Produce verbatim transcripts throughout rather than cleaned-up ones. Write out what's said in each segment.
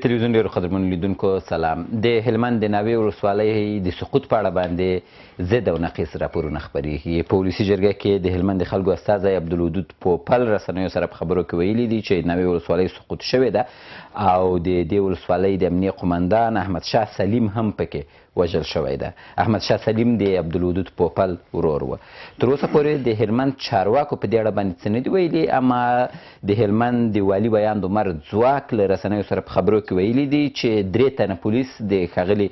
تلویزیون ډېرو قدرمنو لیدونکو سلام. د هلمند د ناوې ولسوالۍ د سقوط په اړه باندې ضد او نقیص راپورونه خپرېږي. په ولسي جرګه کې د هلمند د خلکو استازی عبدالودود پوپل رسنیو سره په خبرو کې ویلي دي چې ناوې ولسوالۍ سقوط شوې ده او د دې ولسوالۍ د امنیه قمندان احمد شاه سلیم هم پکې وژل شوی ده. احمد شاه سلیم د عبدالودود پوپل ورور و. تر اوسه پورې د هلمند چارواکو په دې اړه باندې څه نه دي ویلي، اما د هلمند د والي بیان د عمر ځواک له رسنیو سره په خبرو کې ویلي دي چې درې تنه پولیس د ښاغلي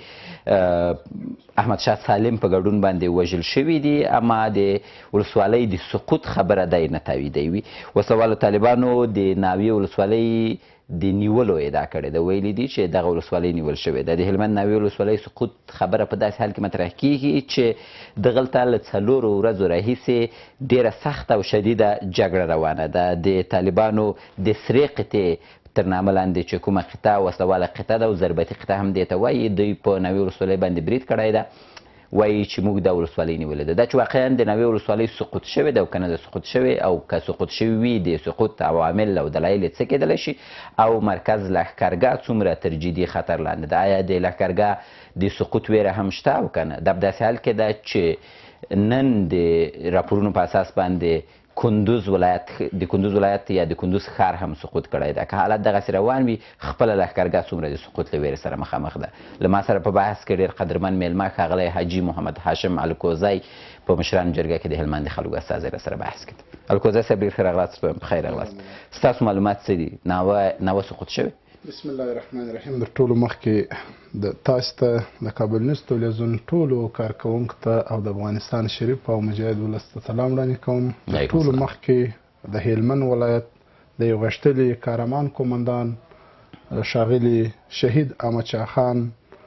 احمد شاه سالم په ګډون باندې وژل شوي دي، اما د ولسوالۍ د سقوط خبره دی نه تاییدوي. وسله طالبانو د ناوې ولسوالۍ د نیولو ادعا کړې ده، ویلي دي چې دغه ولسوالۍ نیول شوې ده. د هلمند ناوې ولسوالۍ سقوط خبره په داسې حال کې مطرح کیږي چې دغلته له څلورو ورځو راهیسې ډېره سخته او شدیده جګړه روانه ده. د طالبانو د سرې قطعې تر نامه لاندې چې کومه قطعه وسله واله قطعه ده او ضربتي قطعه هم دې ته وایي، دوی په ناوې ولسوالۍ باندې برید کړی ده، وایي چې موږ دا ولسوالۍ نیولې ده. دا چې واقعا د ناوې ولسوالۍ سقوط شوې ده او که نه ده سقوط شوې، او که سقوط شوي وي د سقوط عوامل او دلایل یې څه کېدلی شي، او مرکز لښکرګاه څومره تر جدي خطر لاندې ده. آیا د لښکرګاه د سقوط ویره هم شته او که نه؟ دا په داسې حال کې ده چې نن د راپورونو په اساس باندې کندوز ولایت د کندوز ولایت یا د کندوز ښار هم سقوط کړی ده. که حالت دغسې روان وي، خپله لښکرګاه څومره د سقوط له ویرې سره مخامخ ده؟ له ما سره په بحث کې ډېر قدرمن میلمه ښاغلی حاجي محمد هاشم الکوزی په مشرانو جرګه کې د هلمند د خلکو استازی را سره بحث کړی. الکوزی صاحب ډېر ښه راغلاست، پخیر راغلاست. ستاسو معلومات څه دي؟ ناوه سقوط شوې؟ بسم الله الرحمن الرحیم. در ټولو مخکې د تاسو ته د کابل نیوز تلویزیون ټولو کارکوونکو ته او د افغانستان شریف او مجاهد ولس ته سلام وړاندې کوم. د ټولو مخکې د هلمند ولایت د یو غښتلي کارمان قومندان ښاغلي شهید احمد شاه خان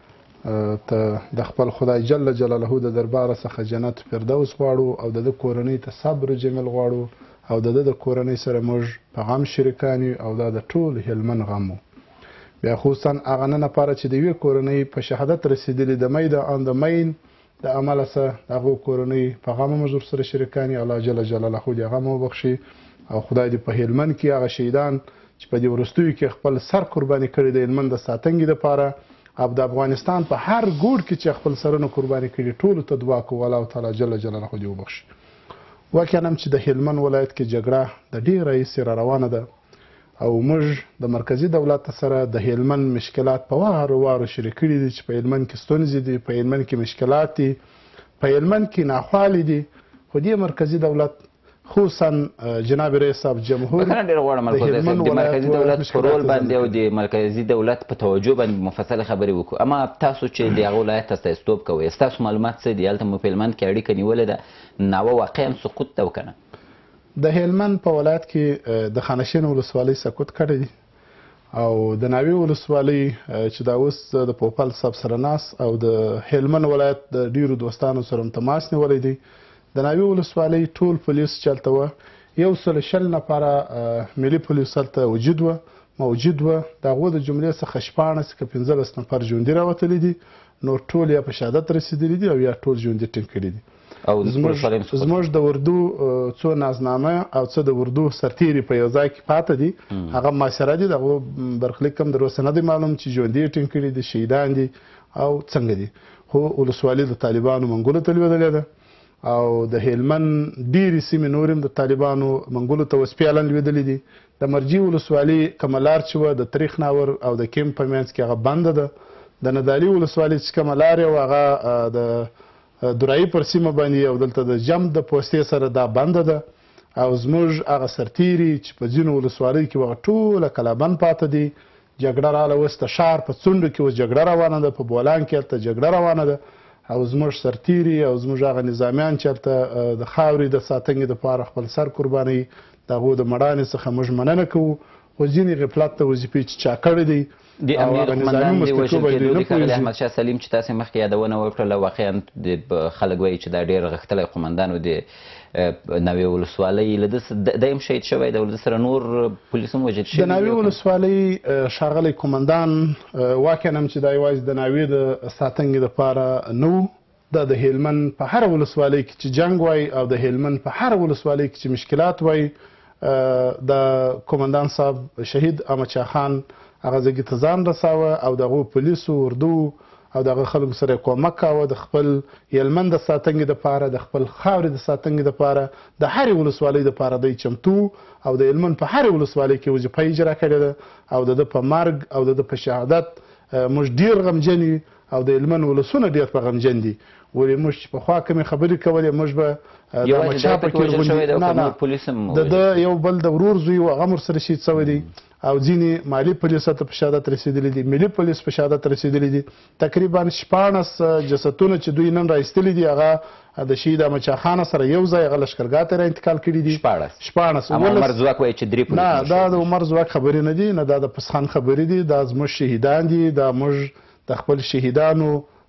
ته د خپل خدای جل جلاله د درباره څخه جنت فردوس غواړو او د ده کورنۍ ته صبر جمیل غواړو او د ده د کورنۍ سره موږ په غم شریکان یو او دا د ټول هلمند غم و. بیا خصوصا هغه نن لپاره چې د یوې کورنۍ په شهادت رسېدلي د مۍ د ان د مین د عمله څه د هغو کورنۍ په غم موږ ورسره شریکان یو. الله جل جلاله دې غم وبخښي او خدای دې په هلمند کې هغه شهیدان چې په دې وروستیو کې خپل سر قرباني کړي د هلمند د ساتنګې دپاره او د افغانستان په هر ګوټ کې چې خپل سرونه قرباني کړي ټولو ته دعا کوو الله تعالی جل جلاله دې وبخښي. واقعا هم چې د هلمند ولایت کې جګړه د ډېر راهیسې را روانه ده او موږ د مرکزي دولت سره د هلمند مشکلات په وارو وارو شریک کړي دي چې په هلمند کې ستونزې دي، په هلمند کې مشکلات دي، په هلمند کې ناخوالې دي. خو دې مرکزي دولت خصوصا جناب رئیس صاحب جمهور بخښنه ډېره غواړم الکوزی صاحب، د مرکزي دولت په رول باندې او د مرکزي دولت په توجه باندې مفصلې خبرې وکړو. اما تاسو چې د هغه ولایت استازیتوب کوئ، ستاسو معلومات څه دي؟ هلته مو په هلمند کې اړیکه نیولې ده، ناوه واقعا سقوط ده او که نه؟ د هلمند په ولایت کې د خانشین ولسوالۍ سقوط کړی دی او د ناوې ولسوالۍ چې دا اوس د پوپل صاحب سره ناست او د هلمند ولایت د ډیرو دوستانو سره هم تماس نیولی دی. د ناوې ولسوالۍ ټول پولیس چې هلته وه، یو سل شل نفره ملي پولیس هلته وجود وه موجود وه. د هغو د جملې څخه شپاړس که پنځلس نفر ژوندي راوتلي دي، نور ټول یا په شهادت رسېدلي دي او یا ټول ژوندي ټینګ کړي دي. زموږ د اردو څو نازنامه او څه د اردو سرتیري په یو ځای کې پاته دي، هغه محاصره دي، د هغو برخلیک هم در اوسه نه دی معلوم چې ژوندي ټینګ کړي دي، شهیدان دي او څنګه دي. خو ولسوالي د طالبانو منګولو ته لوېدلې ده او د هلمند ډېرې سیمې نور هم د طالبانو منګولو ته وسپیاله لوېدلې دي. د مرجي ولسوالي کومه لار چې وه د تریخ ناور او د کیمپ په منځ کې هغه بنده ده. د ندالي ولسوالي چې کومه لار یې وه هغه د درایي پر سیمه باندې او دلته د جم د پوستې سره دا بنده ده او زموږ هغه سرتیري چې په ځینو ولسوالیو کې هغه ټوله کلابند پاته دي. جګړه راغله اوس د ښار په څنډو کې اوس جګړه روانه ده، په بولان کې هلته جګړه روانه ده او زموږ سرتیري او زموږ هغه نظامیان چې هلته د خاورې د ساتنې دپاره خپل سر قربانوي، د هغو د مړانې څخه موږ مننه کوو. خو ځینې غفلت ته وظیفې چې چا کړې دی د امنیت قمندان د وژل کېدو د ښاغلي احمد شاه سلیم چې تاسې مخکې یادونه وکړله، واقعا خلک وایي چې دا ډېر غښتلی قمندان و د ناوې ولسوالۍ. له ده دی هم شهید شوی دی او له ده سره نور پولیس هم وژل شوي. د ناوې ولسوالۍ ښاغلی قمندان واقعا هم چې دا یوازې د ناوې د ساتنګې دپاره نه و، دا د هلمند په هره ولسوالۍ کې چې جنګ وای او د هلمند په هره ولسوالۍ کې چې مشکلات وای، د قمندان صاحب شهید احمد شاه خان هغه ځای ته ځان رساوه او د هغو پولیسو اردو او دغه خلکو سره کومک کاوه د خپل هلمند د ساتنې دپاره د خپل خاورې د ساتنې دپاره د هرې ولسوالۍ دپاره دی چمتو او د هلمند په هرې ولسوالۍ کې وظیفه اجرا کړې ده او د ده په مرګ او د ده په شهادت موږ ډېر غمجن یو او د هلمند ولسونه ډېر په غمجن دي ولې موږ چې پخوا کومې خبرې کولې موږ به د احمدشاه په کې نه نه د ده یو بل د ورور زوی و هغه هم ورسره شهید شوی دی او ځینې مالي پولیسو ته په شهادت رسېدلي دي ملي پولیس په شهادت رسېدلي دي تقریبا شپاړس جسدونه چې دوی نن راایستلي دي هغه د شهید احمدشاه خان سره یو ځای هغه لښکرګاه ته را انتقال کړي دي شپاړس شپاړس عمر ځواک وایي چې درې نه دا د عمر ځواک خبرې نه دي نه دا د پسخان خبرې دي دا زموږ شهیدان دي دا موږ د خپل شهیدانو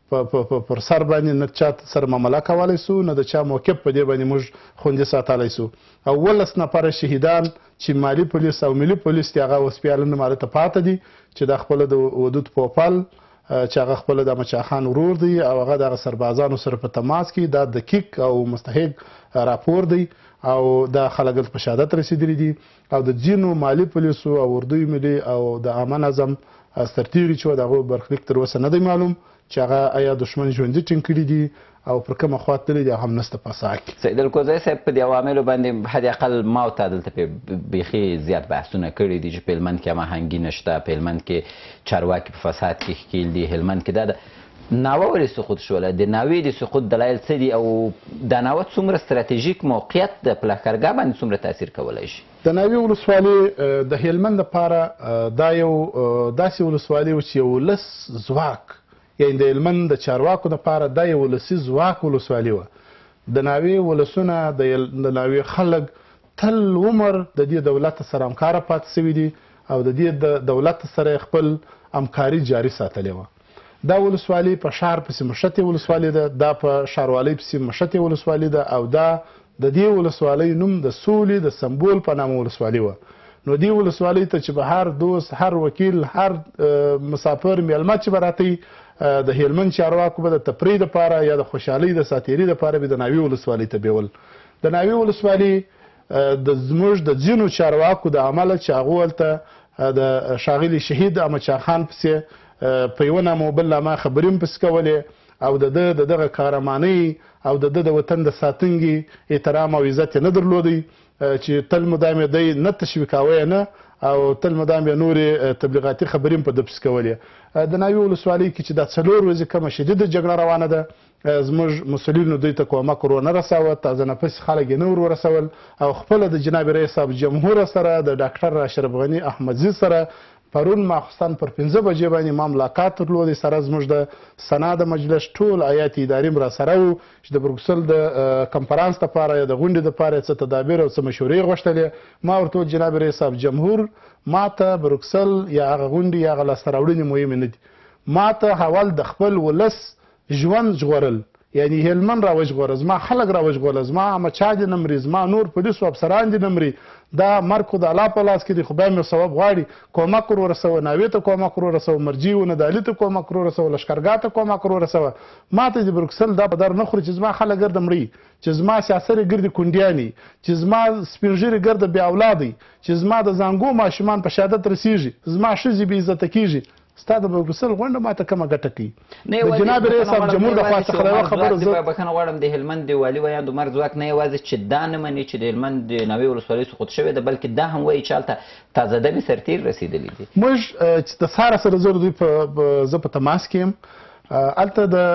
پر سر باندې نه چا سره معامله کولی سو نه د چا موقف په دې باندې موږ خوندي ساتلی سو او ولس نفره شهیدان چې مالي پولیس او ملي پولیس دي هغه اوس بیا لنډه ته پاته دي چې دا خپله د ودود پوپل چې هغه خپله د احمدشاه خان ورور دی او هغه دغه سربازانو سره په تماس کې دا دقیق او مستحق راپور دی او دا خلک دلته په شهادت رسېدلي دي او د ځینو مالي پولیسو او اردوی ملي او د عامه نظم سرتیري چې و د هغو برخلیک تر اوسه نه دی معلوم چې هغه آیا دښمن ژوندي ټینګ کړي دي او پر کومه خوا تللي دي هغه هم نشته په ساحه کې. سید الکوزی صاحب په دې عواملو باندې حد اقل ما او تا دلته پې بیخي زیات بحثونه کړي دي چې په هلمند کې هماهنګي نشته، په هلمند کې چارواکي په فساد کې ښکیل دي، هلمند کې دا د ناوه ولې سقوط شوله؟ د ناوې د سقوط دلایل څه دي او د ناوه څومره ستراتیژیک موقعیت د په لښکرګاه باندې څومره تاثیر کولی شي؟ د ناوې ولسوالي د هلمند دپاره دا یو داسې ولسوالي و چې یو ولس ځواک یعنې د هلمند د چارواکو دپاره دا یو ولسي ځواک ولسوالي وه. د ناوې ولسونه د ناوې خلک تل عمر د دې دولت سره همکاره پاتې سوي دي او د دې د دولت سره خپل همکاري جاري ساتلې وه. دا ولسوالي په ښار پسې مشتې ولسوالي ده، دا په ښاروالۍ پسې مشتې ولسوالي ده او دا د دې ولسوالۍ نوم د سولې د سمبول په نامه ولسوالي وه. نو دې ولسوالۍ ته چې به هر دوست هر وکیل هر مسافر میلمه چې به راتی د هلمند چارواکو به د تفریح دپاره یا د خوشحالۍ د ساتیري دپاره به د ناوې ولسوالۍ ته بیول. د ناوې ولسوالي د زموږ د ځینو چارواکو د عمله چې هغو هلته د ښاغلي شهید احمدشاه خان پسې په یوه نامه او بل نامه خبرې هم پسې کولې او د ده د دغه قهرمانۍ او د ده د وطن د ساتنګي احترام او عزت یې نه درلودی چې تل مدام یې دی نه تشویقاوه یې نه او تل مدام یې نورې تبلیغاتي خبرې هم په ده پسې کولې. د ناوې ولسوالۍ کې چې دا څلور ورځې کومه شدیده جګړه روانه ده زموږ مسؤلینو دوی ته کومک ور ونه رساوه، تازه نفس خلک یې نه ور ورسول او خپله د جناب رئیس صاحب جمهور سره د ډاکټر اشرف غني احمدزي سره پرون ماخوستن پر پنځه بجې باندې ما ملاقات درلودی سره زموږ د سنا د مجلس ټول ایاتي ادارې هم راسره وو چې د بروکسل د کنفرانس دپاره یا د غونډې دپاره څه تدابیر او څه مشورې غوښتلې. ما ورته وویل جناب رئیس صاحب جمهور ما ته بروکسل یا هغه غونډې یا هغه لاسته راوړنې مهمې نه دي، ما ته حوال د خپل ولس ژوند ژغورل یعنی هلمند را وژغوره، زما خلک را وژغوره، زما احمدشاه دې نه مري، زما نور پولیسو افسران دې نه مري، دا مرګ خو د الله په لاس کې دی، خو بیا مې ثواب غواړي کومک ور ورسوه، ناوې ته کومک ور ورسوه، مرجي و ندالي ته کومک ور ورسوه، لښکرګاه ته کومک ور ورسوه. ما ته د بروکسل دا په در نه خوري چې زما خلک ګرده مړي، چې زما سیاسرې ګردې کونډیانې، چې زما سپین ږیرې ګرده بې اولادی، چې زما د زانګو ماشومان په شهادت رسېږي، زما ښځې بې عزته کېږي. ستا د بروکسل غونډه ماته کومه ګټه کوي؟ د جناب رئیس صاحب جمهور د خوا څخه یوه خبره زه بخښنه غواړم د هلمند د والي ویاند عمر ځواک نه یوازې چې دا نه مني چې د هلمند د ناوې ولسوالۍ سقوط شوې ده بلکې دا هم وایي چې هلته تازه دمې سرتیر رسېدلي دي. موږ چې د سهاره سره زه دوی په زه په تماس کې یم هلته د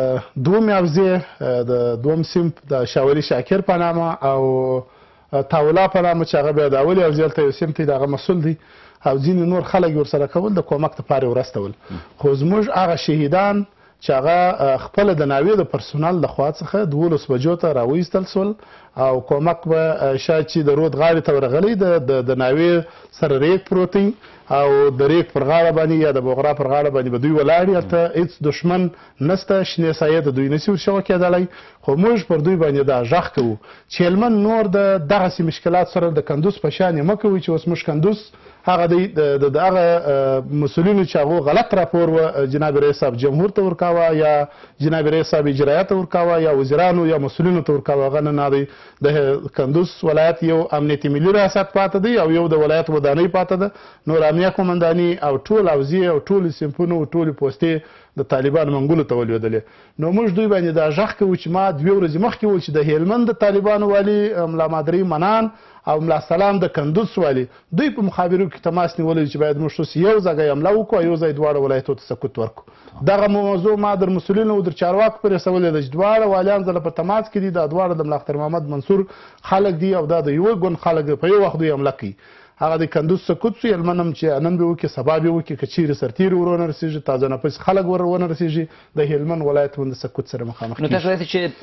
دومې حوزې د دوم صنف د شاولي شاکر په نامه او تاولا په نامه چې هغه بیا د اولې حوزې هلته یو صنف دی د هغه مسؤل دی او ځینې نور خلک ورسره کول د کومک دپاره یې ورستول. خو زموږ هغه شهیدان چې هغه خپله د ناوې د پرسونل د خوا څخه دولس بجو ته راوایستل سول او کومک به شاید چې د رود غاړې ته ورغلی د ناوې سره ریګ پروت او د ریګ پر غاړه باندې یا د بغرا پر غاړه باندې به دوی ولاړ دي، هلته هېڅ دښمن نسته، شنې سایې د دوی نسي ورشغه کېدلی. خو موږ پر دوی باندې دا غږ کوو چې هلمند نور د دغسې مشکلات سره د کندوز په شان یې مه کوئ چې اوس موږ کندوز هغه دی د هغه مسؤلینو چې هغو غلط راپور و جناب رئیس صاحب جمهور ته ورکاوه یا جناب رئیس صاحب اجرایه ته ورکاوه یا وزیرانو یا مسؤلینو ته ورکاوه، هغه نه نه دی د کندوز ولایت یو امنیتي ملي ریاست پاته دی او یو د ولایت ودانۍ پاته ده. نور امنیه قومنداني او ټول اوزې او ټول صنفونه او ټولې پوستې د طالبانو منګولو ته ولوېدلې. نو موږ دوی باندې دا غږ کوو چې ما دوې ورځې مخکې وویل چې د هلمند د طالبانو والي ملا مادري منان او ملا سلام د کندوز والي دوی په مخابرو کې تماس نیولی چې باید موږ ټول یو ځای حمله وکړو، یو ځای دواړه ولایتو ته سقوط ورکړو. دغه موضوع ما در مسؤلینو او در چارواکو پورې رسولې ده چې دواړه والیان زله په تماس کې دي. دا دواړه د ملا اختر محمد منصور خلک دي او دا د یوه ګوند خلک په یو وخت دوی حمله کوي. هغه د کندوز سقوط سو، هلمند هم چې نن به وکړي سبا به وکړي، که چیرې سرتیري ور ونه رسېږي، تازه نفس خلک ور ونه رسېږي، د هلمند ولایت هم د سقوط سره مخامخ کېږي. نو تاسو وایئ چې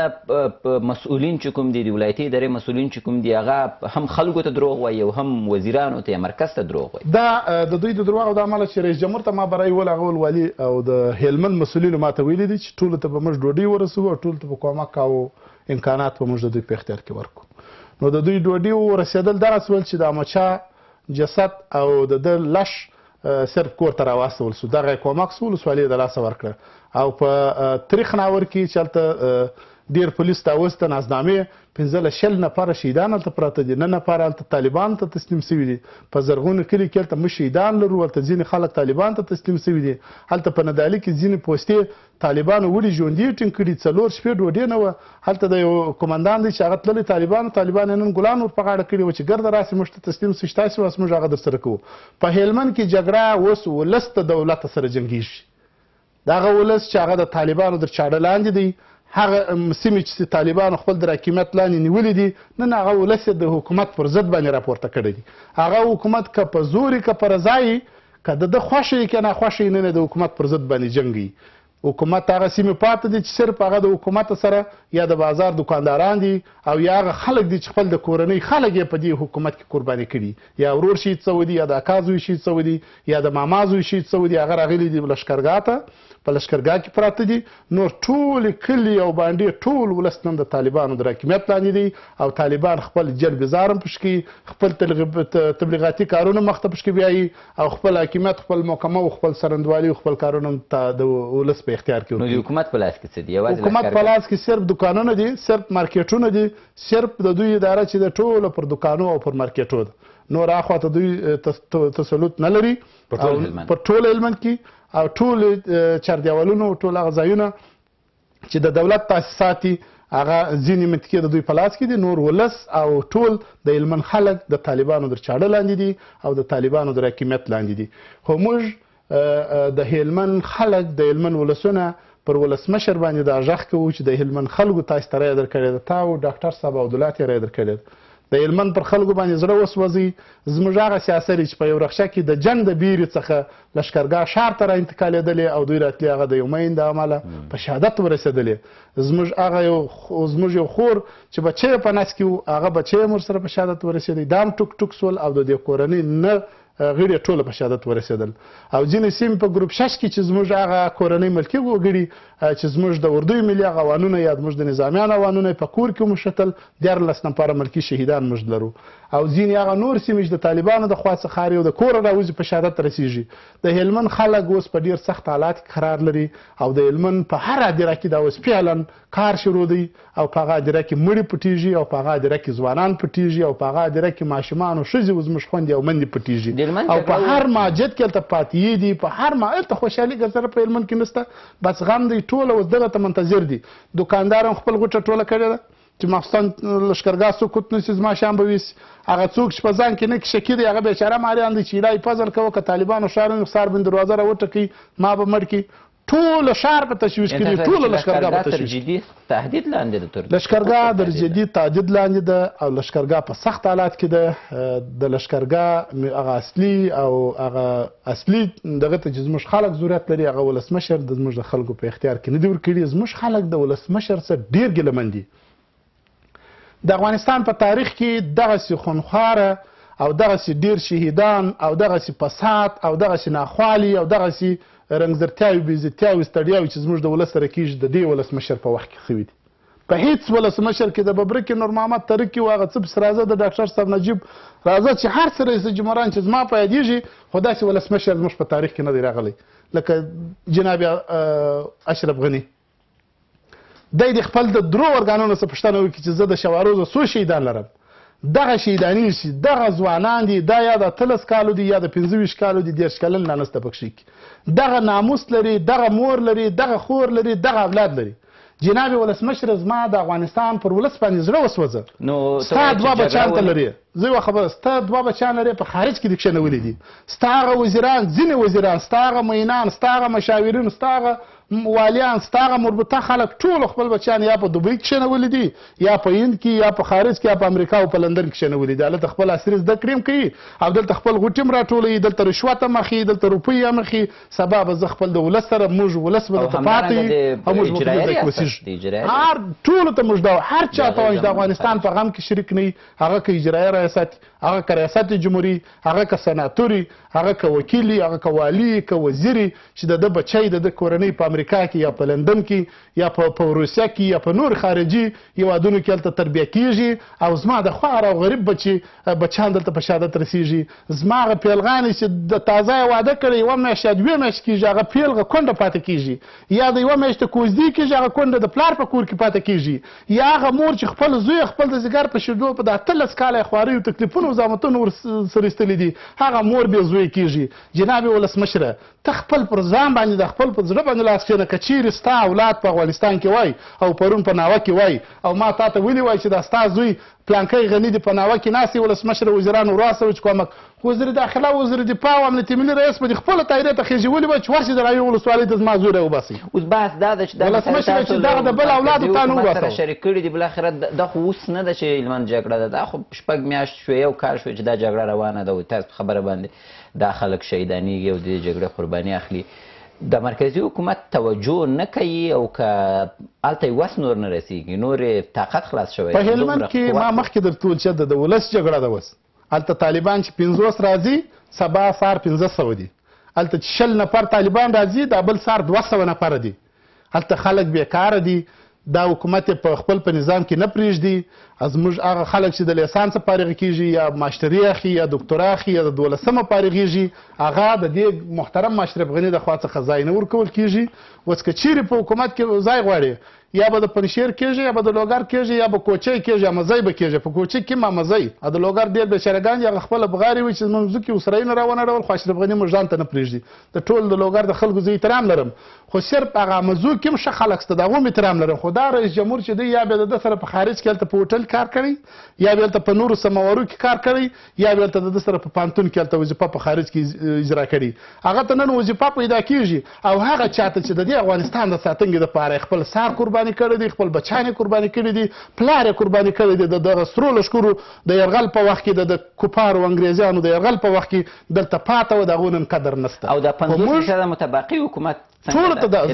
هلته مسؤلین چې کوم دي د ولایتي ادارې مسؤلین چې کوم دي هغه هم خلکو ته دروغ وایي او هم وزیرانو ته یا مرکز ته دروغ وایي. دا د دوی د دروغو د امله چې رئیس جمهور ته ما برای ول هغه والي او د هلمند مسؤلینو ما ته ویلي دي چې ټولو ته به موږ ډوډۍ ورسوو او ټولو ته به کومک او امکانات به موږ د دوی په اختیار کې ورکړو. نو د دوی ډوډۍ ورسېدل دغسې ول چې د احمدشاه جسد او د ده لش صرف کور ته راواستول سو. دغه یې کومک سو، ولسوالي یې د لاسه ورکړه او په تریخ ناور کې چې هلته ډېر پولیس راوسته نازنامې پنځه شل نفره شهیدان هلته پراته دي، نه نفره هلته طالبانو ته تسلیم سوي دي. په زرغونو کلي کې هلته موږ شهیدان لرو، هلته ځینې خلک طالبانو ته تسلیم سوي دي. هلته په ندالي کې ځینې پوستې طالبانو وړي ژوندي ټینګ کړي، څلور شپې ډوډۍ نه وه. هلته د یو قمندان دی چې هغه تللی طالبانو طالبان یې نن ګلان ور په غاړه کړي وه چې ګرده راسې موږ ته تسلیم سو، چې تاسې واس موږ هغه درسره کوو. په هلمند کې جګړه اوس ولس د دولت سره جنګېږي. دغه ولس چې هغه د طالبانو در چاړه لاندې دی، هغه سیمې چې طالبانو خپل د حاکمیت لاندې نیولي دي، نن هغه ولس د حکومت پر ضد باندې راپورته کړی دي. هغه حکومت که په زور یې که په رضا یې، که د ده خوښه یې که ناخوښه یې، نن د حکومت پر ضد باندې جنګ. حکومت هغه سیمې پاته دي چې صرف هغه د حکومت سره یا د بازار دکانداران دي او یا هغه خلک دي چې خپل د کورنۍ خلک یې په دې حکومت کې قرباني کړي، یا ورور شهید سوی دي، یا د اکا زوی شهید سوی دي، یا د ماما زوی شهید سوی دي. هغه راغلي دي لښکرګاه ته، په لښکرګاه کې پراته دي. نور ټول کلي او باندې ټول ولس نن د طالبانو د حاکمیت لاندې دی او طالبان خپل جلب زار هم پشکي، خپل تبلیغاتي کارونه مخته پشکي بیایي او خپل حاکمیت، خپل محکمه او خپل سرندوالي او خپل کارونه د ولس په اختیار کې ورکوي. نو د حکومت په لاس کې څه دي؟ یوازې حکومت په لاس کې صرف دکانونه دي، صرف مارکیټونه دي، صرف د دوی اداره چې د ټولو پر دکانو او پر مارکیټو ده. نور اخوا ته دوی تسلط نه لري په ټول هلمند کې او ټول چاردیوالونه او ټول هغه ځایونه چې د دولت تاسیسات دي هغه ځینې منطقې د دوی په لاس کې دي. نور ولس او ټول د هلمند خلک د طالبانو در چاړه لاندې دي او د طالبانو د حاکمیت لاندې دي. خو موږ د هلمند خلک، د هلمند ولسونه پر ولسمشر باندې دا غږ کوو چې د هلمند خلکو تاسو ته رایه درکړې ده، تا او ډاکټر صاحب عبدالله ته رایه درکړې ده. د هلمند پر خلکو باندې زړه وسوځي. زموږ هغه سیاسري چې په یو رخشه کې د جنګ د بیرې څخه لښکرګاه ښار ته را انتقالېدلې او دوی راتلې، هغه د یو مین د امله په شهادت ورسېدلې. زموږ هغه یو زموږ یو خور چې بچی یې په نس کې و، هغه بچی یې ورسره په شهادت ورسېدی. دا هم ټوک ټوک سول او د دې کورنۍ نه غړي ټوله په شهادت ورسېدل. او ځینې سیمې په ګروپ شش کې چې زموږ هغه کورنۍ ملکي وګړي چې زموږ د اردوی ملي هغه وانونه یا زموږ د نظامیانو وانونه په کور کې وموښتل، دیارلس نفره ملکي شهیدان موږ لرو. او ځینې هغه نور سیمې چې د طالبانو د خوا څخه او د کوره راوځي په شهادت رسېږي. د هلمند خلک اوس په ډېر سخت حالات کې قرار لري او د هلمند په هر هدیره کې دا اوس فعلا کار شروع دی او په هغه هدیره کې مړي پټېږي او په هغه هدیره کې ځوانان پټېږي او په هغه هدیره کې ماشومان او ښځې او زموږ خویندې او میندې پټېږي. او په هر مسجد کې هلته پاتې دي، په هر ما هلته خوشحالي ګرځره په هلمند کې نشته، بس غم دی. ټوله اوس دغه ته منتظر دي. دوکاندار هم خپل غوټه ټوله کړې ده چې مخصوصا لښکرګاه سقوط نشي، زما شیان به ویسي. هغه څوک چې په ځان کې نه شکي دی هغه بیچاره ماریان دی چې الهي فضل کوه که طالبانو ښار ښار بند دروازه راوټکوي ما به مړ کړي. ټول ښار په تشویش کړي، ټول لښکرګاه په تشویش. جدي تهدید لاندې ده، لښکرګاه در جدي تهدید لاندې ده او لښکرګاه په سخت حالات کې ده. د لښکرګاه هغه اصلي او هغه اصلي دغه ته چې زموږ خلک ضرورت لري هغه ولسمشر د زموږ د خلکو په اختیار کې نه دي ورکړي. زموږ خلک د ولسمشر څخه ډېر ګیلهمن دي. د افغانستان په تاریخ کې دغسې خونخواره او دغسې ډېر شهیدان او دغسې فساد او دغسې ناخوالي او دغسې رنګزرتیاوې بېعزتیاوې ستړیاوې چې زموږ د ولس سره کېږي د دې ولسمشر په وخت کې ښوي دي. په هېڅ ولسمشر کې د ببرکې نور محمد ترکي و هغه څه پسې راځه د ډاکټر صاحب نجیب راځه چې هر څه رئیس جمهوران چې زما په یادېږي، خو داسې ولسمشر زموږ په تاریخ کې نه دی راغلی لکه جناب اشرف غني. دی د خپل د درو ارګانونو څخه پوښتنه وکړي چې زه د شواروزو څو شهیدان لرم. دغه شهیدانې شي دغه ځوانان دي دا یا د اتلس کالو دي یا د پنځه ویشت کالو دي دېرش کلن لا نسته پکښې دغه ناموس لري دغه مور لري دغه خور لري دغه اولاد لري. جناب ولسمشر زما د افغانستان پر ولس باندې زړه وسوځه. نو ستا دوه بچیان ته لري زه یوه خبره ستا دوه بچیان لري په خارج کې دې کښېنولي دي. ستا هغه وزیران ځینې وزیران ستا هغه معینان ستا هغه مشاورین ستا هغه والیان ستا هغه مربوطه خلک ټول خپل بچیان یا په دوبۍ کښېنولي دي یا په هند کې یا په خارج کې یا په امریکا او په لندن کې کښېنولي دي. هلته خپل عصري زده کړې هم کوي او دلته خپل غوټې هم راټولوي دلته رشوت هم اخلي دلته روپۍ هم اخلي. سبا به زه خپل د ولس سره موږ ولس به درته پاتې یو او موږ به خپل ځای کې اوسېږو. هر ټولو ته موږ دا هر چا ته وایي چې د افغانستان په غم کې شریک نه وي هغه که اجرایه ریاست هغه که ریاست جمهوري هغه که سناتوري هغه که وکیلي هغه که والي که وزیري چې د ده بچی د ده کورنۍ په امریکا کې یا په لندن کې یا په روسیه کې یا په نور خارجي هېوادونو کې هلته تربیه کېږي او زما د خوار او غریب بچي بچیان دلته په شهادت رسېږي. زما هغه پیلغانې چې د تازه یې واده کړی یوه میاشت یا دوې میاشتې کېږي هغه پیلغه کونډه پاتې کېږي یا د یوه میاشتې کوزدې کېږي هغه کونډه د پلار په کور کې پاتې کېږي یا هغه مور چې خپل زوی خپل د ځیګر په شیدو په د اتلس کاله یې خوارۍ او تکلیفونو زحمتونه ورسره ایستلي دي هغه مور بې زوی کېږي. جناب ولسمشره ته خپل پر ځان باندې د خپل په زړه باندې لاس کښېنه که چیرې ستا اولاد په افغانستان کې وای او پرون په ناوه کې وای او ما تا ته ولي وای چې دا ستا زوی پلانکی غني دي په ناوه کې ناست ولسمشره وزیران ورواستوه چې کومک وزیر داخله وزیر دفاع او امنیتي ملي رئیس به دې خپله تاییدیه ته خېژي ولي وای چې ورشي د رایو ولسوالۍ ته زما زوی راوباسئ. اوس بحث دا ده چې ولسمشره چې دغه د بل اولادو تا نه وباسوه شریک کړي دي بالاخره دا خو اوس نه ده چې هلمند جګړه ده دا خو شپږ میاشت شوې یو کال شوې چې دا جګړه روانه ده او تاسو خبره باندې دا خلک شهیدانېږي او د جګړې قرباني اخلي. د مرکزي حکومت توجه نه کوي او که هلته یې وس نور نه رسېږي نور طاقت خلاص شوی په هلمند کې ما مخکې درته وویل چې د ولس جګړه ده اوس هلته طالبان چې پنځوس راځي سبا سهار پنځه سوه دي هلته چې شل نفر طالبان راځي دا بل سهار دوه سوه نفره دي. هلته خلک بېکاره دي دا حکومت په خپل په نظام کې نه پرېږدي. زموږ هغه خلک چې د لیسانسه فارغ کېږي یا ماشتري اخلي یا دکترا اخلي یا د دولسمه فارغېږي هغه د دې محترم ماشرف غني د خوا څخه ځای نه ورکول کېږي. اوس که چیرې په حکومت کې ځای غواړي یا به د پنشیر کېږي یا به د لوګر کېږي یا به کوچۍ کېږي یا مزی به کېږي. په کوچۍ کې ما مزی او د لوګر ډېر بېچارهګان دي هغه خپله بغارې وي چې زموږ ځکې اوسرۍ نه راونړول خو اشرف غني موږ ځان ته نه پرېږدي. د ټول د لوګر د خلکو زه احترام لرم خو صرف هغه مزو کې هم ښه خلک شته د هغو هم احترام لرم خو دا رئیس جمهور چې دی یا بیا د ده سره په خارج کې هلته په هوټل کار کړی یا بیا هلته په نورو سماورو کې کار کړی یا بیا هلته د ده سره په پانتون کې هلته وظیفه په خارج کې اجرا کړي هغه ته نن وظیفه پیدا کېږي او هغه چاته چې د دې افغانستان د ساتنې دپاره خپل سار قرباني کړی دی خپل بچیان یې قرباني کړي دي پلار یې قرباني کړی دی د دغه سرو لښکرو د یرغل په وخت کې د کفارو انګریزیانو د یرغل په وخت کې دلته پاته و د هغو نن قدر نسته. او د پنځوس فیصده متبقي حکومت ټولو ته دا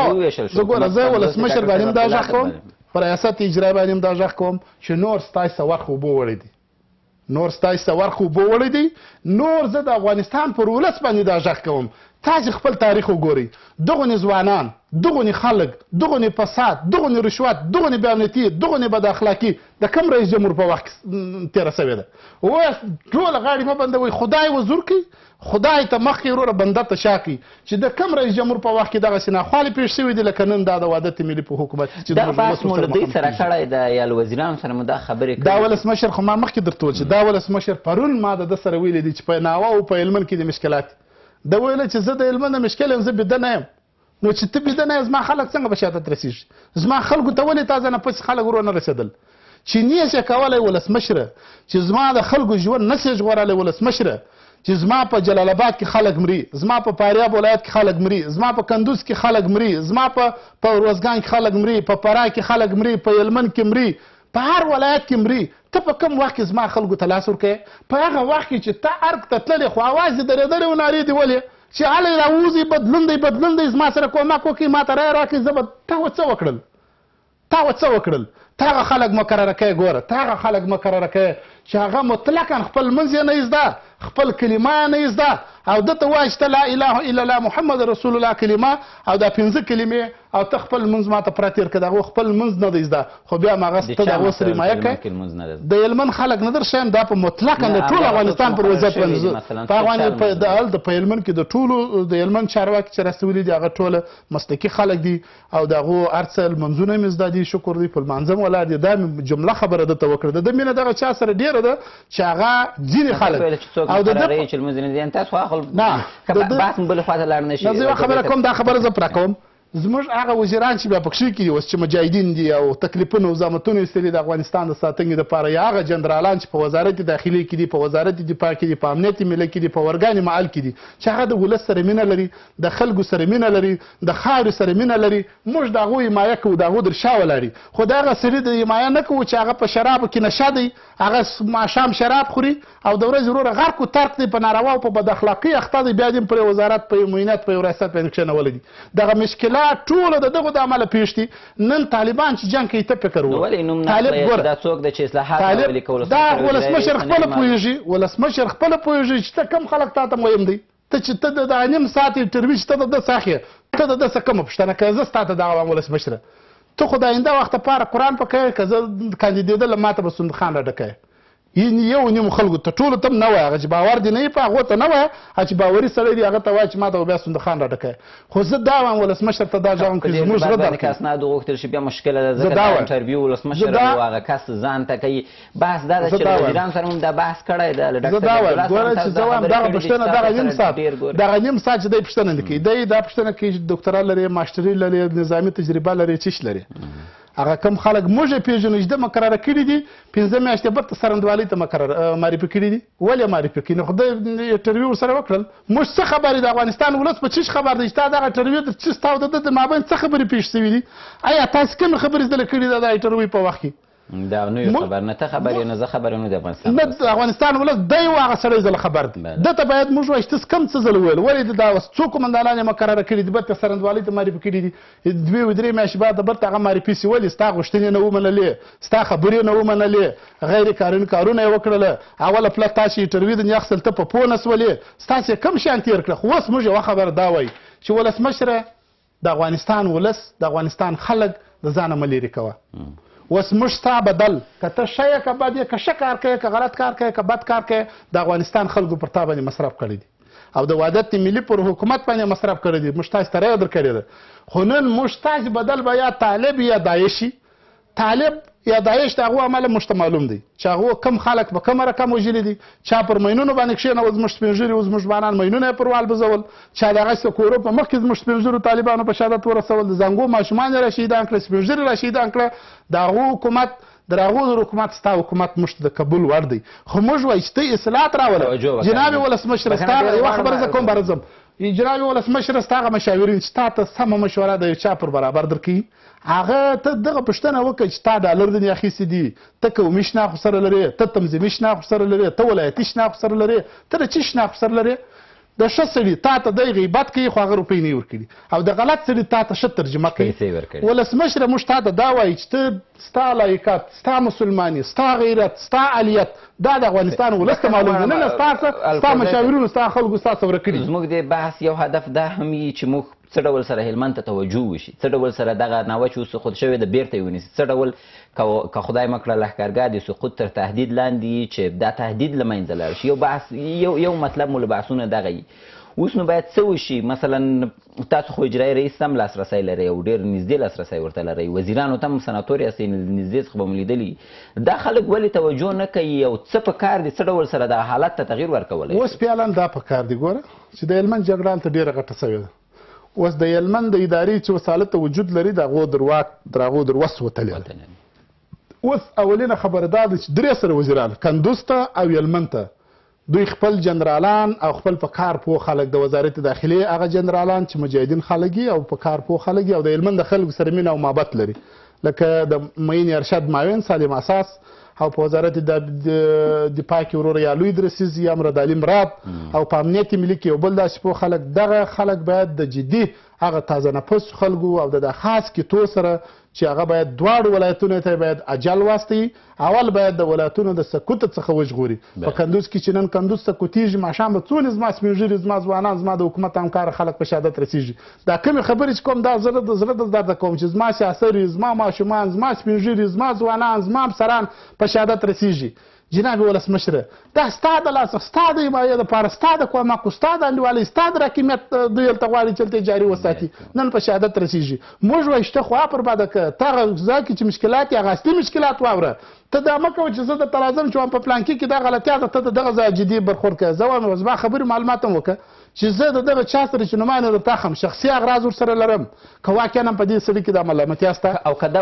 زه ګوره زه ولسمشر باندې هم دا غږ کوم په ریاست اجرایي باندې هم دا غږ کوم چې نور ستاسې ورخ اوبه وړی دي نور ستاسې ورخ اوبه وړی دي نور زه د افغانستان پر ولس باندې دا غږ کوم تاسې خپل تاریخ وګورئ دغونې ځوانان دغونې خلک دغونې فساد دغونې رشوت دغونې بې امنیتي دغونې بد اخلاقي د کوم رئیس جمهور په وخت تېره سوې ده. اوس ټوله غاړې مه بندوئ خدای وزور کوي خدای ته مخکې وروره بنده ته شا کوي چې د کوم رئیس جمهور په وخت کې دغسې ناخوالې پېښ شوي دي لکه نن دا د وحدت ملي په حکومت چې دا بحث مو له دوی سره کړی د یا له وزیرانو سره مو دا خبرې کړې دا ولسمشر خو ما مخکې درته وویل چې دا ولسمشر پرون ما د ده سره ویلي دي چې په ناوه او په هلمند کې د مشکلات ده ویله چې زه د هلمند د مشکل یم زه بیده نه یم نو چې ته بیده نه یې زما خلک څنګه به شهادت رسېږي زما خلکو ته ولې تازه نه پسې خلک ورونه رسېدل چې نیسې کولی ولسمشره چې زما د خلکو ژوند نسې ژغورلی ولسمشره چې زما په جلال آباد کې خلک مري زما په فاریاب ولایت کې خلک مري زما په کندوز کې خلک مري زما په روزګان کې خلک مري په فراه کې خلک مري په هلمند کې مري په هر ولایت کې مري ته په کوم وخت کې زما خلکو ته لاس ورکوې په هغه وخت کې چې ته ارګ ته تللې خو اواز دې درېدلې و نارې دې ولې چې هلی راوځي بدلون دی بدلون دی زما سره کومک وکړي ما ته رایه راکړي زه به تا و څه وکړل تا و څه وکړل ته هغه خلک مقرره کوې ګوره ته هغه خلک مقرره کوې چې هغه مطلقا خپل منځ یې نه زده خپل کلمه نه زده او دته وایي چې ته لا اله الا الله محمد رسول الله کلمه او دا پنځه کلمې او ته خپل لمونځ ماته پوره تېر کړه د هغو خپل لمونځ نه دی زده خو بیا هماغسې ته د هغو سره حمایه کوې د هلمند خلک نه در ښیم دا په مطلقا د ټول افغانستان پر وضعیت باندې په افغانستان د په هلمند کې د ټولو د هلمند چارواکي چې راستولي دي هغه ټوله مسلکي خلک دي او د هغو هر څه لمونځونه مې زده دي شکر دی په لمانځه هم ولاړ دي دا مې جمله خبره درته وکړه د ده مینه دغه چا سره ډېره ده چې هغه ځینې خلک او د ده بحث مو بلې خواته لاړ نه شي زه یوه خبره کوم دا خبره زه پوره کوم زموږ هغه وزیران چې بیا پکښې کې دي اوس چې مجاهدین دي او تکلیفونه او زحمتونه ایستلي د افغانستان د ساتنې دپاره یا هغه جنرالان چې په وزارت داخلي کې دي په وزارت دفاع کې دي په امنیت ملي کې دي په ورګان معال کې دي چې هغه د ولس سره مینه لري د خلکو سره مینه لري د خاورې سره مینه لري موږ د هغو حمایه کوو د هغو در شا ولاړي خو د هغه سړي د حمایه نه کوو چې هغه په شرابو کې نشه دی هغه ماښام شراب خوري او د ورځې وروره غرق و ترک دی په ناروا او په بد اخلاقي اخته دی بیا دې پرې وزارت په معینات په یو ریاست باندې کښېنولی دي دغه مشکلات ټوله د دغو د عمله پېښ دي نن طالبان چې جنګ کوي ته فکر وکړه طالب ګوره دا ولسمشر خپله پوهېږي ولسمشر خپله پوهېږي چې ته کوم خلک تا ته مهم دی ته چې ته د نیم ساعت انټرویو چې ته د ده ساخې ته د ده څه کومه پوښتنه کوې زه ستا ته دغه وایم ولسمشره ته خو د آینده وخت لپاره قرآن په کوې که زه کاندیدېدلم ما ته به صندوقخان راډکوې یو نیمو خلکو ته ټولو ته هم نه وایه هغه چې باور دې نه وي په هغو ته نه وایه هغه چې باوري سړی دی هغه ته وایه چې ما ته به بیا صندوقخان راډکوې خو زه دا وایم ولسمشر ته دا ږغ کړي زموږ زړه درد که اسناد وغوښتل شي بیا مشکله ده ځکه دا انټرویو ولسمشر او هغه کس ځان ته کوي بحث دا ده چې له وزیرانو سره هم دا بحث کړی ده له ډاکټر زه دا وایم ګوره چې زه وایم دغه پوښتنه دغه نیم ساعت دغه نیم ساعت چې دی پوښتنه نه کوي دی دا پوښتنه کوي چې ډاکټرا لري ماسټري لري نظامي تجربه لري چیش لري هغه کم خلک موږ یې پېژنو چې ده مقرره کړي دي پنځه میاشتې بېرته سرندوالۍ ته مقرر معرفي کړي دي ولې معرفي کړي نو خو ده انټرویو ورسره وکړل موږ څه خبرې د افغانستان ولس په چیش خبر دی چې تا دغه انټرویو د چې ستا او د ده د مابین څه خبرې پېښ شوي دي آیا تاسې کومې خبرې زده کړي ده د انټرویو په وخت کې دا نو یو خبر نه ته خبر یې نه زه خبر نه د افغانستان نه د افغانستان ولس دی و هغه سړی زله خبر دی ده ته باید موږ وایو چې ته کم څه ځله وویل ولې دا اوس څو قمندانان یې مقرره کړي دي بېرته سرندوالۍ ته معرفي کړي دي دوې و درې میاشتې بعد بېرته هغه معرفي سي ولې ستا غوښتنې نه ومنلې ستا خبرې نه ومنلې غیر قانوني کارونه یې وکړله اوله پله تاسې انټرویو د اخیستل ته په پوه نه سولې ستاسې کم شیان تېر کړه خو اوس موږ یوه خبره دا وایي چې ولسمشره د افغانستان ولس د افغانستان خلک د ځانه مه لرې کوه اوس موږ ستا بدل که ته ښه یې که بد یې که ښه کار کوې که غلط کار کوې که بد کار کوې د افغانستان خلکو پر تا باندې مصرف کړی دي او د وحدت ملي پر حکومت باندې مصرف کړی دي موږ تاسې ته رایه درکړې ده خو نن موږ تاسې بدل به یا طالب یا داعشي طالب یا داعش د هغو عمله موږ ته معلوم دی چې هغو کم خلک په کومه رقم وژلي دي چا پر ماینونو باندې کښېنول زموږ سپین ږیري او زموږ ځوانان ماینونه یې پر والبزول چا د هغسې کورو په مخکې زموږ سپین ږیرو طالبانو په شهادت ورسول د زنګو ماشومان یې را شهیدان کړه سپین ږیري را شهیدان کړه د هغو حکومت د هغو د حکومت ستا حکومت موږ ته د قبول وړ دی خو موږ وایو چې ته اصلاحات راوله جناب ولسمشره ستا یوه خبره زه کوم باره ځم جناب ولسمشره ستا هغه مشاورین چې تا ته سمه مشوره د یو چا پر برابر درکوي هغه ته دغه پوښتنه وکړه چې تا ډالر ځینې اخیستي دي ته قومي شناخت سره لرې ته تنظیمي شناخت سره لرې ته ولایتي شناخت سره لرې ته د چی شناخت سره لرې د ښه سړي تا ته دی غیبت کوي خو هغه روپۍ نه یې ورکړي او د غلط سړي تا ته ښه ترجمه کوي ولسمشره موږ تا ته دا وایي چې ته ستا لایقات ستا مسلماني ستا غیرت ستا الیت دا د افغانستان ولس ته معلوم دی نه ستا څه ستا مشاورینو ستا خلکو ستا څه ورکړي زموږ د بحث یو هدف دا هم وي چې موږ څه ډول سره هلمند ته توجه وشي څه ډول سره دغه ناوه چې اوس سقوط شوې ده بیرته یې ونیسي څه ډول که خدای مه کړه لښکرګاه د سقوط تر تهدید لاندې چې دا تهدید له منځه لاړ شي یو بحث یو یو مطلب مو له بحثونه دغه وي اوس نو باید څه وشي مثلا تاسو خو اجرایي رئیس هم لاسرسی لرئ او ډېر نږدې لاسرسی ورته لرئ وزیرانو ته هم سناتور یاستئ نږدې څخه به مو لیدلي دا خلک ولې توجه نه کوي او څه په کار دي څه ډول سره دغه حالت ته تغییر ورکولی اوس فعلا دا په کار دي ګوره چې د هلمند جګړه هلته ډېره غټه سوې ده اوس د هلمند د ادارې چې اوس حالت وجود لري د هغو در واک در هغو در وس وتلی ده اوس اولینه خبره دا ده چې درې سره وزیران کندوز ته او هلمند ته دوی خپل جنرالان او خپل په کار پوه خلک د وزارت داخلي هغه جنرالان چې مجاهدین خلک او په کار پوه خلک او د هلمند د خلکو سره مینه او محبت لري لکه د معین ارشد معاون سالم اساس او په وزارت د دفاع کې وروره یا لوی درسیز یا مراد علي مراد او په امنیت ملي کې یو بل داسې پوه خلک دغه خلک باید د جدي هغه تازه نفس خلکو او د خاص کیتو سره چې هغه باید دواړو ولایتونو ته باید اجل واستوي. اول باید د ولایتونو د سکوت څخه وژغوري. په کندوز کې چې نن کندوز سکوتیږي ماښام به څونه زما سپین ږیري زما ځوانان زما د حکومت همکاره خلک په شهادت رسېږي. دا کومې خبرې چې کوم دا زه د زړه د درده کوم چې زما سیاسري زما ماشومان زما سپین ږیري زما ځوانان زما افسران په شهادت رسېږي. جناب ولسمشره دا ستا د لاسه ستا د حمایې دپاره ستا د کومک ستا د انډیوالۍ ستا د حاکمیت دوی هلته غواړي چې هلته جاري وساتي نن په شهادت رسېږي. موږ وایو شته خوا پر باده که ته هغه ځای کې چې مشکلات یې هغه اصلي مشکلات واوره. ته دا مه کوه چې زه درته راځم چې وایم په پلانکي کې دا غلطیا ده ته د دغه ځایه جدي برخورد کوه. زه وایم زما خبرې معلومات هم وکړه چې زه د دغه چا سره چې نومانه د تاخم شخصي اغراض ورسره لرم که واقعا هم په دې سړي کې دا ملامتیا شته او که دا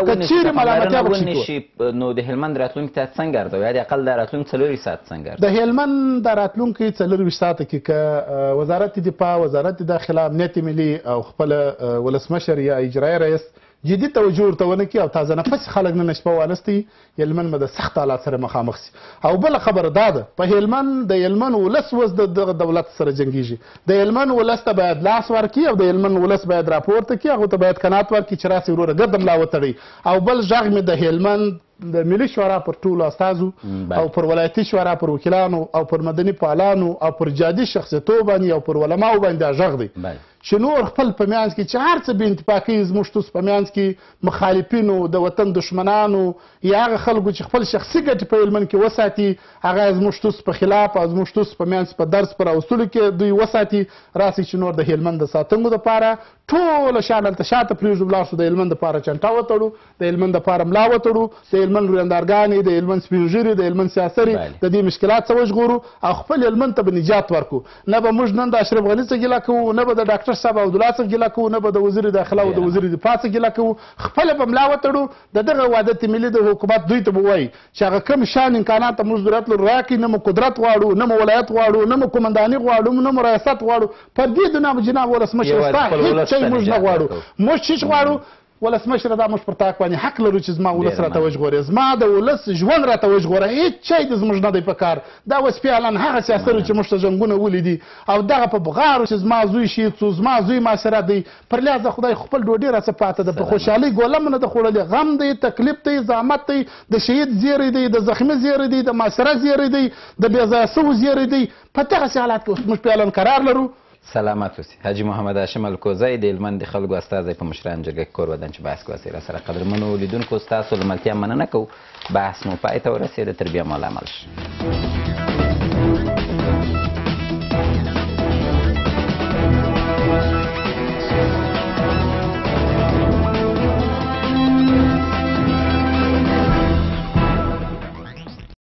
ونشي نو د هلمند راتلونکي ته څنګه ارزو یا د اقل د راتلونکي څلور ساعت څنګه د هلمند د راتلونکي څلور ویشت ساعته کې که وزارت دفاع وزارت داخله امنیت ملي او خپل ولسمشر یا اجرایي رئیس جدي توجه ورته ونه کړي او تازه نفس خلک نن شپه وانستي هلمند به د سخت حالات سره مخامخ شي. او بله خبره دا ده په هلمند د هلمند ولس اوس د دغه دولت سره جنګیږي. د هلمند ولس ته باید لاس ورکړي او د هلمند ولس باید راپورته کړي هغو ته باید قناعت ورکړي چې راسئ وروره ګرد ملا وتړئ. او بل غږ مې د هلمند د ملي شورا پر ټولو استازو او پر ولایتي شورا پر وکیلانو او پر مدني فعالانو او پر جادي شخصیتو باندې او پر علماو باندې دا غږ دی چې نور خپل په منځ کې چې هر څه بې اتفاقي زموږ توس په منځ کې مخالفینو د وطن دشمنانو یا هغه خلکو چې خپل شخصي ګټې په هلمند کې وساتي هغه زموږ توس په خلاف او زموږ توس په منځ په درس په راوستلو کې دوی وساتي. راسئ چې نور د هلمند د ساتنګو دپاره ټوله شان هلته شاته پرېږدو ولاړ شو د هلمند دپاره چنټه وتړو د هلمند دپاره ملا وتړو د هلمند ورېندارګانې د هلمند سپین ږیري د هلمند سیاسري د دې مشکلات څه وژغورو او خپل هلمند ته به نجات ورکړو. نه به موږ نن د اشرف غني څه ګیله کوو نه به د ډاکټر صاحب عبدالله څه ګیله کوو نه به د وزیر داخله او د وزیر دفاع څه ګیله کوو. خپله به ملا وتړو د دغه وحدت ملي د حکومت دوی ته به وایي چې هغه کوم شان امکانات ته موږ ضرورت لرو راکړي. نه مو قدرت غواړو نه مو ولایت غواړو نه مو قمنداني غواړو نه مو ریاست غواړو. په دې دنیا جناب ولسمشر ستا هېڅ شی موږ نه غواړو. موږ چې غواړو ولسمشره دا موږ پر تاک باندې حق لرو چې زما ولس راته وژغوري زما د ولس ژوند راته وژغوره. هېڅ شی د زموږ نه دی په کار. دا اوس فعلا هغه سیاسرو چې موږ ته جنګونه ولیدي او دغه په بغارو چې زما زوی شهید سو زما زوی محاصره دی پر لحاظ خدای خپل ډوډۍ راڅه پاته ده په خوشحالۍ ګوله مو نه ده خوړلې. غم دی تکلیف دی زحمت دی د شهید زیری دی د زخمي زیری دی د محاصره زیری دی د بې ځایه سوو زیری دی. په دغسې حالات کې اوس موږ فعلا قرار لرو. سلامت اوسئ. حاجي محمد هاشم الکوزی د هلمند د خلکو استازی په مشران جرګه کې کور ودان چې بحث کواسئ را سره قدرمنو لیدونکو ستاسو له ملتیا مننه کوو. بحث مو پای ته ورسېده. تر بیا مو له عمل شي.